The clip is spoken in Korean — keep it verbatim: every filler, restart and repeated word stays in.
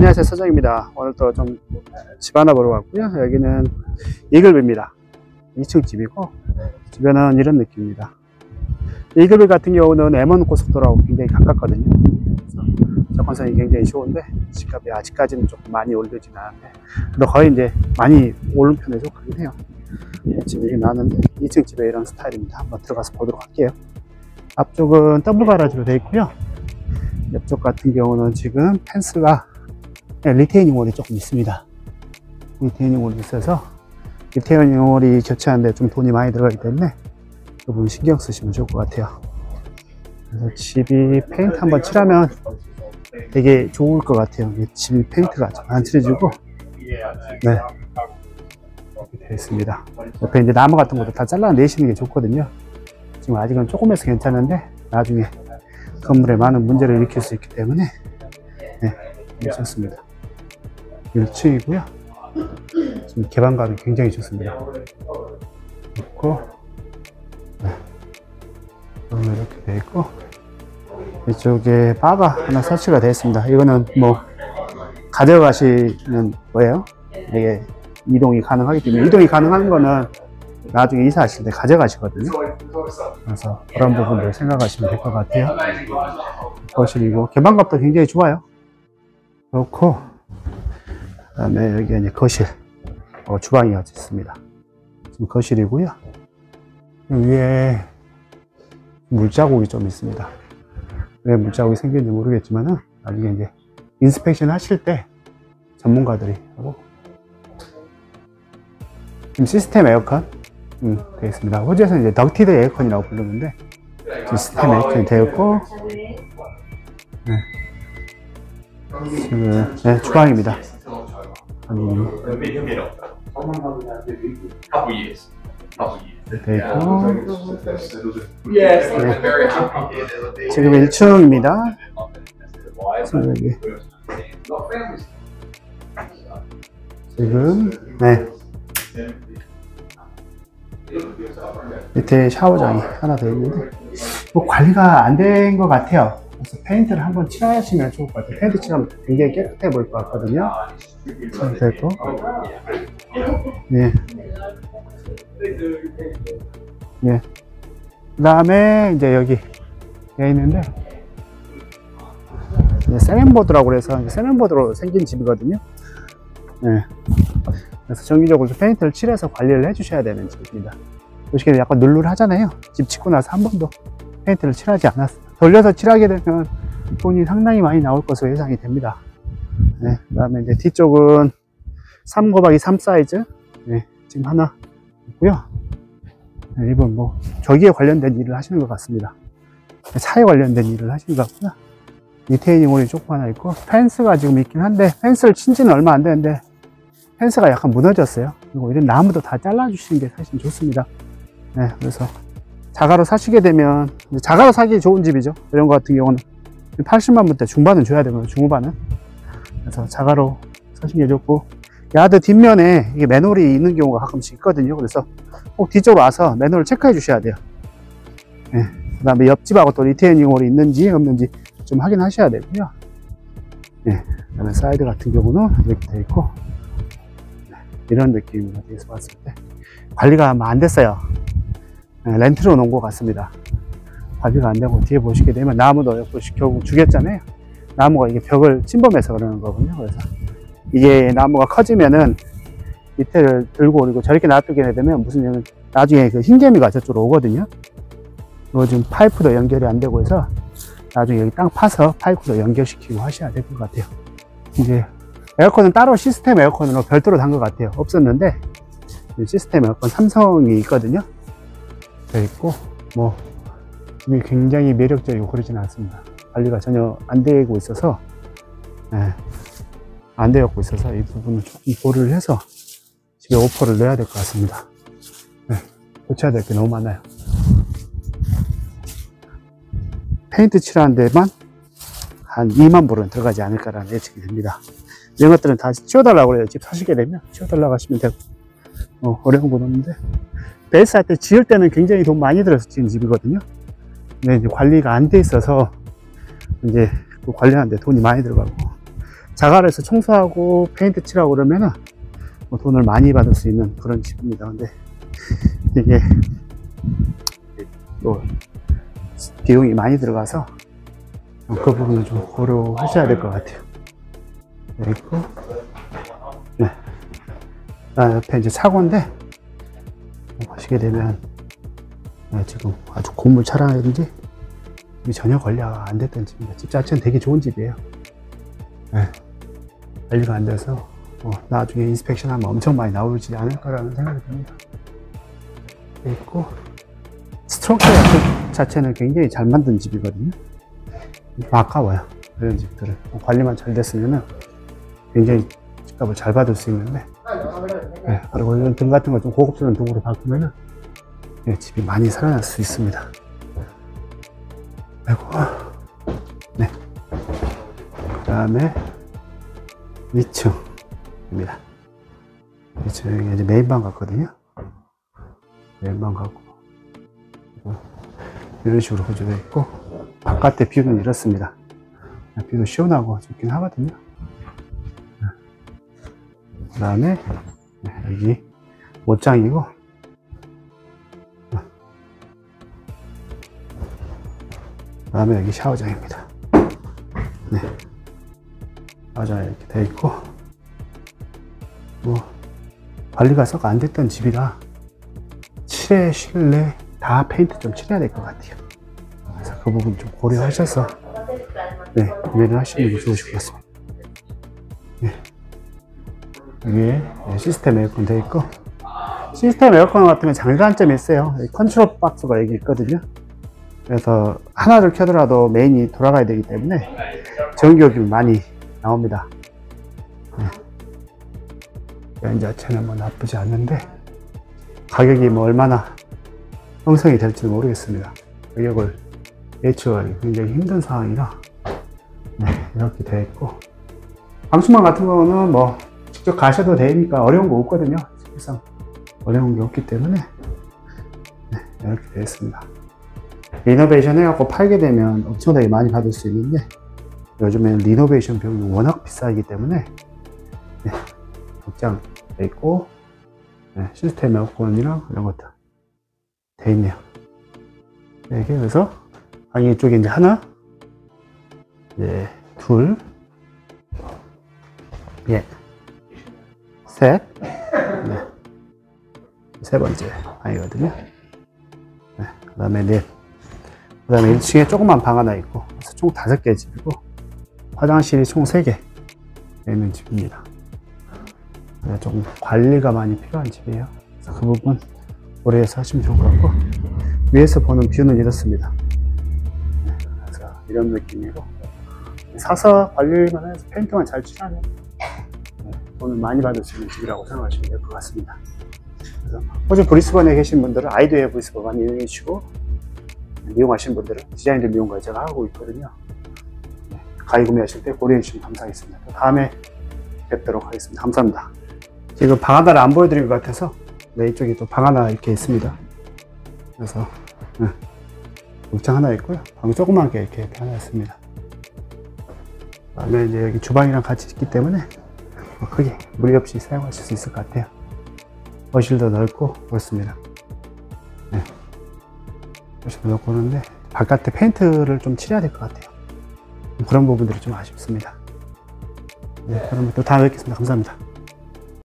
안녕하세요, 서정입니다. 오늘 또 좀 집 하나 보러 왔고요. 여기는 이글뷰입니다. 이 층 집이고 주변은 이런 느낌입니다. 이글뷰 같은 경우는 엠원 고속도로하고 굉장히 가깝거든요. 접근성이 굉장히 좋은데 집값이 아직까지는 조금 많이 오르지는 않은데 그래도 거의 이제 많이 오른 편에 속하긴 해요. 집이 이렇게 나왔는데 이 층 집에 이런 스타일입니다. 한번 들어가서 보도록 할게요. 앞쪽은 더블 가라지로 되어 있고요. 옆쪽 같은 경우는 지금 펜스가 리테이닝 월이 조금 있습니다. 리테이닝 월이 있어서 리테이닝 월이 교체하는데 좀 돈이 많이 들어가기 때문에 그 부분 신경 쓰시면 좋을 것 같아요. 그래서 집이 페인트 한번 칠하면 되게 좋을 것 같아요. 집이 페인트가 좀 안 칠해지고 네, 이렇게 되어 있습니다. 옆에 이제 나무 같은 것도 다 잘라내시는 게 좋거든요. 지금 아직은 조금해서 괜찮은데 나중에 건물에 많은 문제를 일으킬 수 있기 때문에 네, 괜찮습니다. 일 층이고요. 지금 개방감이 굉장히 좋습니다. 좋고 네, 이렇게 되어 있고 이쪽에 바가 하나 설치가 되어 있습니다. 이거는 뭐 가져가시는 거예요. 이게 이동이 가능하기 때문에 이동이 가능한 거는 나중에 이사하실 때 가져가시거든요. 그래서 그런 부분들 생각하시면 될 것 같아요. 거실이고 개방감도 굉장히 좋아요. 그렇고 그 다음에 여기 이제 거실, 어, 주방이 있습니다. 지금 거실이고요. 위에 물자국이 좀 있습니다. 왜 물자국이 생겼는지 모르겠지만은 나중에 이제 인스펙션 하실 때 전문가들이 하고 지금 시스템 에어컨 음, 되어 있습니다. 호주에서는 이제 덕티드 에어컨이라고 부르는데 시스템 에어컨이 되어 있고 네. 지금 네, 주방입니다. 음, 되어 있고 네. 지금 일 층입니다. 지금 여기 지금 네. 밑에 샤워장이 하나 더 있는데 뭐 관리가 안 된 것 같아요. 그래서 페인트를 한번 칠하시면 좋을 것 같아요. 페인트 칠하면 굉장히 깨끗해 보일 것 같거든요. 됐고 예. 예. 그 다음에 이제 여기 되어 있는데 세멘보드라고 그래서 세멘보드로 생긴 집이거든요. 예. 그래서 정기적으로 페인트를 칠해서 관리를 해주셔야 되는 집입니다. 보시기에 약간 눌눌하잖아요. 집 짓고 나서 한 번도 페인트를 칠하지 않았어요. 돌려서 칠하게 되면 돈이 상당히 많이 나올 것으로 예상이 됩니다. 네, 그 다음에 이제 뒤쪽은 삼 곱하기 삼 사이즈 네, 지금 하나 있고요. 네, 이분 뭐 저기에 관련된 일을 하시는 것 같습니다. 차에 관련된 일을 하시는 것 같고요. 리테이닝 홀이 조금 하나 있고 펜스가 지금 있긴 한데 펜스를 친 지는 얼마 안 되는데 펜스가 약간 무너졌어요. 그리고 이런 나무도 다 잘라주시는 게 사실 좋습니다. 네, 그래서 자가로 사시게 되면 자가로 사기 좋은 집이죠. 이런 거 같은 경우는 팔십만 원대 중반은 줘야 되고요. 중후반은. 그래서 자가로 사시는 게 좋고 야드 뒷면에 이게 맨홀이 있는 경우가 가끔씩 있거든요. 그래서 꼭 뒤쪽으로 와서 맨홀을 체크해 주셔야 돼요. 네, 그 다음에 옆집하고 또 리테이닝 홀이 있는지 없는지 좀 확인하셔야 되고요. 네, 그 다음에 사이드 같은 경우는 이렇게 되어 있고 네, 이런 느낌입니다. 뒤에서 봤을 때 관리가 아마 안 됐어요. 네, 렌트로 놓은 것 같습니다. 관리가 안 되고 뒤에 보시게 되면 나무도 결국 죽였잖아요. 나무가 이게 벽을 침범해서 그러는 거군요. 그래서 이게 나무가 커지면은 밑에를 들고 그리고 저렇게 놔두게 되면 무슨 나중에 그 흰개미가 저쪽으로 오거든요. 이거 지금 파이프도 연결이 안 되고 해서 나중에 여기 땅 파서 파이프도 연결시키고 하셔야 될 것 같아요. 이제 에어컨은 따로 시스템 에어컨으로 별도로 단 것 같아요. 없었는데 시스템 에어컨 삼성이 있거든요. 되어 있고 뭐 이게 굉장히 매력적이고 그러지는 않습니다. 관리가 전혀 안 되고 있어서 네, 안 되었고 있어서 이 부분을 조금 고려를 해서 집에 오퍼를 내야 될 것 같습니다. 네, 고쳐야 될 게 너무 많아요. 페인트 칠하는 데만 한 이만 불은 들어가지 않을까라는 예측이 됩니다. 이런 것들은 다 치워달라고 그래요. 집 사시게 되면 치워달라고 하시면 되고 어, 어려운 건 없는데 베이스 할 때 지을 때는 굉장히 돈 많이 들어서 지은 집이거든요. 근데 이제 관리가 안 돼 있어서 이제 그 관리하는데 돈이 많이 들어가고 자갈에서 청소하고 페인트 칠하고 그러면은 뭐 돈을 많이 받을 수 있는 그런 집입니다. 근데 이게 또 비용이 많이 들어가서 그 부분은 좀 고려하셔야 될 것 같아요. 네, 있고, 네. 아, 옆에 이제 차고인데, 보시게 되면, 네, 지금 아주 고물 차량이든지, 집이 전혀 관리가 안 됐던 집입니다. 집 자체는 되게 좋은 집이에요. 네. 관리가 안 돼서, 어, 나중에 인스펙션 하면 엄청 많이 나오지 않을까라는 생각이 듭니다. 네, 있고, 스트럭처 자체는 굉장히 잘 만든 집이거든요. 아까워요. 이런 집들은. 관리만 잘 됐으면은 굉장히 집값을 잘 받을 수 있는데, 네, 그리고 이런 등 같은 거 좀 고급스러운 등으로 바꾸면은 네, 집이 많이 살아날 수 있습니다. 아이고, 네. 그 다음에 이 층입니다. 이 층이 이제 메인방 같거든요. 메인방 같고, 이런 식으로 구조되어 있고, 바깥에 뷰는 이렇습니다. 뷰도 시원하고 좋긴 하거든요. 그 다음에 여기 옷장이고, 그 다음에 여기 샤워장입니다. 네. 샤워장이 이렇게 되어 있고, 뭐 관리가 썩 안 됐던 집이라 칠해 실내 다 페인트 좀 칠해야 될 것 같아요. 그래서 그 부분 좀 고려하셔서 네, 구매를 하시는 게 좋으실 것 같습니다. 네. 여기에 시스템 에어컨 되어 있고, 시스템 에어컨 같은 건 장단점이 있어요. 컨트롤 박스가 여기 있거든요. 그래서 하나를 켜더라도 메인이 돌아가야 되기 때문에 전기요금이 많이 나옵니다. 네. 면 자체는 뭐 나쁘지 않는데 가격이 뭐 얼마나 형성이 될지 모르겠습니다. 가격을 예측하기 굉장히 힘든 상황이라 네, 이렇게 되어 있고, 방충망 같은 경우는 뭐 직접 가셔도 되니까 어려운 거 없거든요. 실상 어려운 게 없기 때문에 네, 이렇게 되어 있습니다. 리노베이션 해갖고 팔게 되면 엄청나게 많이 받을 수 있는데 요즘에는 리노베이션 비용이 워낙 비싸기 때문에 네, 극장 되어 있고, 네, 시스템 에어컨이랑 이런 것들 되어 있네요. 네, 그래서 방이 이쪽에 이제 하나, 네, 둘, 예, 셋, 네, 세 번째 방이거든요. 네, 그 다음에 넷, 그 다음에 일 층에 조그만 방 하나 있고, 그래서 총 다섯 개 집이고, 화장실이 총 세 개 있는 집입니다. 네, 조금 관리가 많이 필요한 집이에요. 그래서 그 부분 고려해서 하시면 좋을 것 같고, 위에서 보는 뷰는 이렇습니다. 네, 그래서 이런 느낌이고, 사서 관리만 해서 페인트만 잘 칠하면 네, 돈을 많이 받을 수 있는 집이라고 생각하시면 될 것 같습니다. 그래서 호주 브리스번에 계신 분들은 아이디어 브리스번 많이 이용해 주시고, 이용하시는 분들은 디자인들 미용까지 제가 하고 있거든요. 네, 가입 구매하실 때 고려해 주시면 감사하겠습니다. 또 다음에 뵙도록 하겠습니다. 감사합니다. 지금 방 하나를 안 보여드린 것 같아서 네, 이쪽에 또 방 하나 이렇게 있습니다. 그래서 네, 옷장 하나 있고요. 방 조그맣게 이렇게 하나 있습니다. 그 다음에 이제 여기 주방이랑 같이 있기 때문에 뭐 크게 무리 없이 사용하실 수 있을 것 같아요. 거실도 넓고 그렇습니다. 네. 거실도 넓고 그런데 바깥에 페인트를 좀 칠해야 될 것 같아요. 그런 부분들이 좀 아쉽습니다. 네, 그러면 또 다음에 뵙겠습니다. 감사합니다.